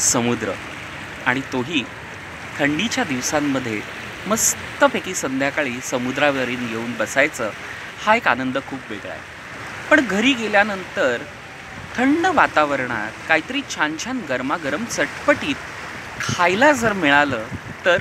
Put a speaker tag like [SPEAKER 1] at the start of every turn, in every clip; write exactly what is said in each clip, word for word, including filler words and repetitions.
[SPEAKER 1] समुद्र आणि तोही थंडीच्या दिवसांमध्ये मस्तपैकी संध्याकाळी समुद्रावरील येऊन बसायचं हा एक आनंद खूप वेगळा आहे. पण घरी गेल्यानंतर थंड वातावरणात काहीतरी छान छान गरमागरम चटपटीत खायला जर मिळालं तर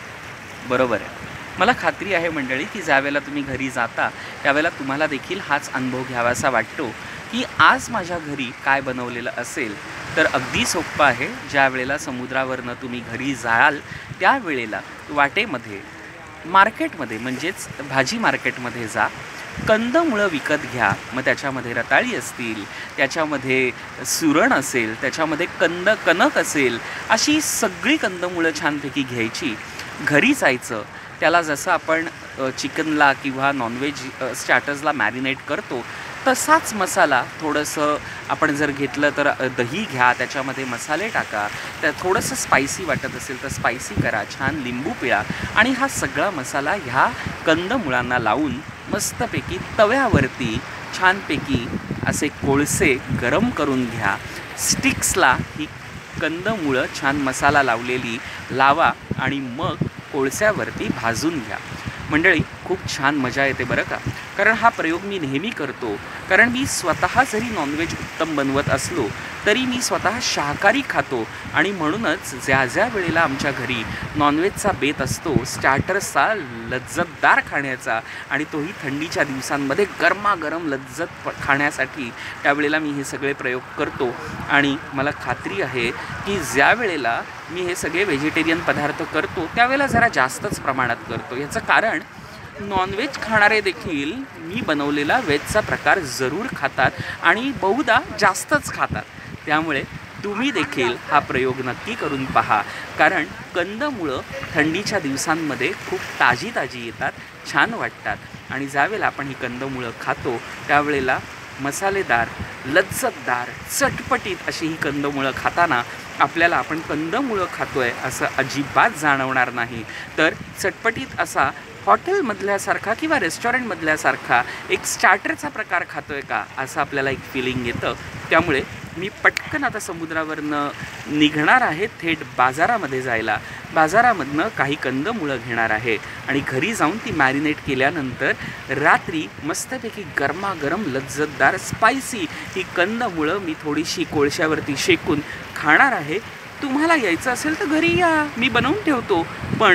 [SPEAKER 1] बरोबर आहे. मला खात्री आहे मंडळी की ज्यावेळेला तुम्ही घरी जाता त्यावेळेला तुम्हाला देखील हाच अनुभव घ्यावासा वाटतो की आज माझ्या घरी काय बनवलेलं असेल. तर अगदी सोपं आहे. ज्या वेळेला समुद्रावरनं तुम्ही घरी जाल त्यावेळेला वाटेमध्ये मार्केटमध्ये म्हणजेच भाजी मार्केटमध्ये जा, कंदमुळं विकत घ्या. मग त्याच्यामध्ये रताळी असतील, त्याच्यामध्ये सुरण असेल, त्याच्यामध्ये कंद कणक असेल, अशी सगळी कंदमुळं छानपैकी घ्यायची. घरी जायचं, त्याला जसं आपण चिकनला किंवा नॉनव्हेज स्टार्टर्सला मॅरिनेट करतो तसाच मसाला थोडंसं आपण जर घेतलं तर दही घ्या, त्याच्यामध्ये मसाले टाका, त्या थोडंसं स्पायसी वाटत असेल तर स्पायसी करा, छान लिंबू पिळा आणि हा सगळा मसाला ह्या कंदमुळांना लावून मस्तपैकी तव्यावरती छानपैकी असे कोळसे गरम करून घ्या. स्टिक्सला ही कंदमुळं छान मसाला लावलेली लावा आणि मग कोळस्यावरती भाजून घ्या. मंडळी खूप छान मजा येते बरं का. कारण हा प्रयोग मी नेहमी करतो. कारण मी स्वतः जरी नॉनव्हेज उत्तम बनवत असलो तरी मी स्वतः शाकाहारी खातो आणि म्हणूनच ज्या ज्या वेळेला आमच्या घरी नॉनव्हेजचा बेत असतो, स्टार्टर्सचा लज्जतदार खाण्याचा आणि तोही थंडीच्या दिवसांमध्ये गरमागरम लज्जत खाण्यासाठी, त्यावेळेला मी हे सगळे प्रयोग करतो. आणि मला खात्री आहे की ज्या वेळेला मी हे सगळे व्हेजिटेरियन पदार्थ करतो त्यावेळेला जरा जास्तच प्रमाणात करतो. याचं कारण नॉनव्हेज खाणारे देखील मी बनवलेला व्हेजचा प्रकार जरूर खातात आणि बहुधा जास्तच खातात. त्यामुळे तुम्ही देखील हा प्रयोग नक्की करून पहा. कारण कंदमुळं थंडीच्या दिवसांमध्ये खूप ताजी ताजी येतात, छान वाटतात आणि ज्यावेळेला आपण ही कंदमुळं खातो त्यावेळेला मसालेदार, लज्जतदार, चटपटीत अशी ही कंदमुळं खाताना आपल्याला आपण कंदमुळं खातो आहे असं अजिबात जाणवणार नाही. तर चटपटीत असा हॉटेलमधल्यासारखा किंवा रेस्टॉरंटमधल्यासारखा एक स्टार्टरचा प्रकार खातो आहे का असं आपल्याला एक फिलिंग येतं. त्यामुळे मी पटकन आता समुद्रावरनं निघणार आहे थेट बाजारामध्ये जायला. बाजारामधनं काही कंदमुळं घेणार आहे आणि घरी जाऊन ती मॅरिनेट केल्यानंतर रात्री मस्तपैकी गरमागरम लज्जतदार स्पायसी ही कंदमुळं मी थोडीशी कोळशावरती शेकून खाणार आहे. तुम्हाला यायचं असेल तर घरी या, मी बनवून ठेवतो. पण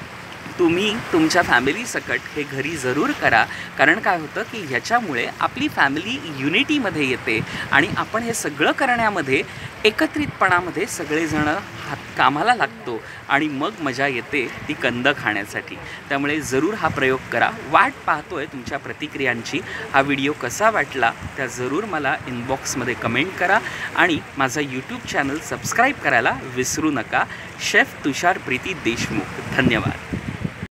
[SPEAKER 1] तुम्ही तुमच्या फॅमिलीसकट हे घरी जरूर करा. कारण काय होतं की ह्याच्यामुळे आपली फॅमिली युनिटीमध्ये येते आणि आपण हे सगळं करण्यामध्ये एकत्रितपणामध्ये सगळेजणं हात कामाला लागतो आणि मग मजा येते ती कंद खाण्यासाठी. त्यामुळे जरूर हा प्रयोग करा. वाट पाहतो आहे तुमच्या प्रतिक्रियांची. हा व्हिडिओ कसा वाटला त्या जरूर मला इनबॉक्समध्ये कमेंट करा आणि माझा यूट्यूब चॅनल सबस्क्राईब करायला विसरू नका. शेफ तुषार प्रीती देशमुख. धन्यवाद.